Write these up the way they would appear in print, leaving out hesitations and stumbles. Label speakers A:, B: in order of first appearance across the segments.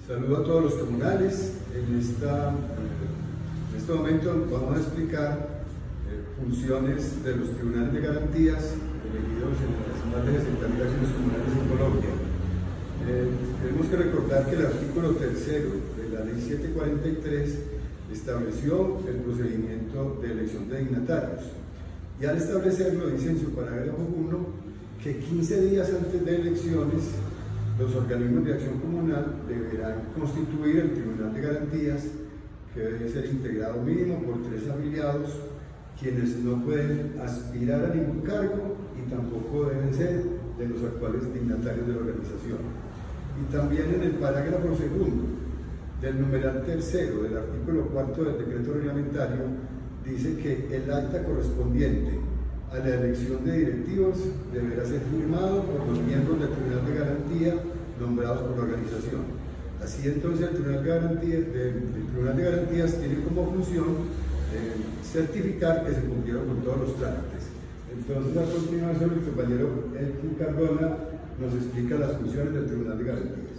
A: Saludo a todos los comunales. En este momento vamos a explicar funciones de los tribunales de garantías elegidos en las más de 60.000 acciones comunales en Colombia. Tenemos que recordar que el artículo 3 de la ley 743 estableció el procedimiento de elección de dignatarios, y al establecerlo dice en su parágrafo 1 que 15 días antes de elecciones los organismos de acción comunal deberán constituir el tribunal de garantías, que debe ser integrado mínimo por 3 afiliados, quienes no pueden aspirar a ningún cargo y tampoco deben ser de los actuales dignatarios de la organización. Y también en el parágrafo 2 del numeral 3 del artículo 4 del decreto reglamentario dice que el acta correspondiente a la elección de directivos deberá ser firmado por los miembros del Tribunal de Garantía nombrados por la organización. Así entonces el Tribunal de Garantías tiene como función certificar que se cumplieron con todos los trámites. Entonces, a continuación, el compañero Elkin Cardona nos explica las funciones del Tribunal de Garantías.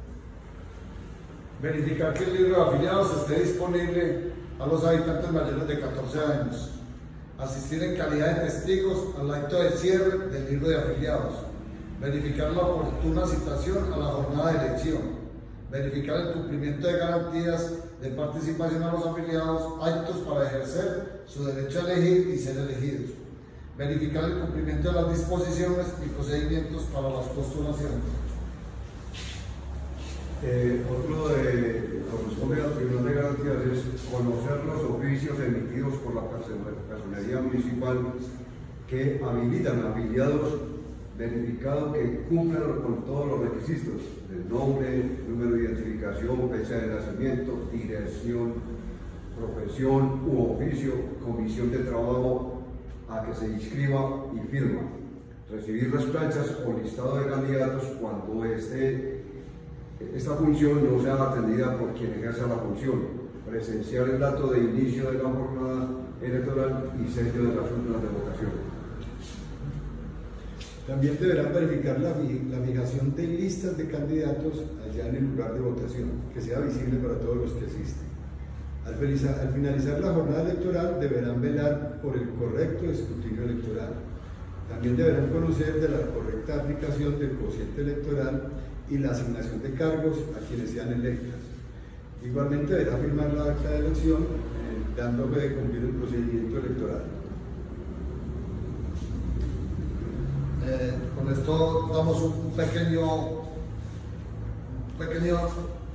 B: Verificar que el libro de afiliados esté disponible a los habitantes mayores de 14 años. Asistir en calidad de testigos al acto de cierre del libro de afiliados. Verificar la oportuna citación a la jornada de elección. Verificar el cumplimiento de garantías de participación a los afiliados aptos para ejercer su derecho a elegir y ser elegidos. Verificar el cumplimiento de las disposiciones y procedimientos para las postulaciones.
C: Otro de corresponde al Tribunal de Garantías es conocer los oficios emitidos por la Personería Municipal que habilitan a afiliados, verificado que cumplan con todos los requisitos: el nombre, número de identificación, fecha de nacimiento, dirección, profesión u oficio, comisión de trabajo a que se inscriba y firma. Recibir las planchas o listado de candidatos cuando esta función no sea atendida por quien ejerza la función. Presenciar el dato de inicio de la jornada electoral y sello de las urnas de votación.
A: También deberán verificar la fijación de listas de candidatos allá en el lugar de votación, que sea visible para todos los que asisten. Al finalizar la jornada electoral deberán velar por el correcto escrutinio electoral. También deberán conocer de la correcta aplicación del cociente electoral y la asignación de cargos a quienes sean electos. Igualmente deberá firmar la acta de elección dando fe de cumplir el procedimiento electoral.
B: Con esto damos un pequeño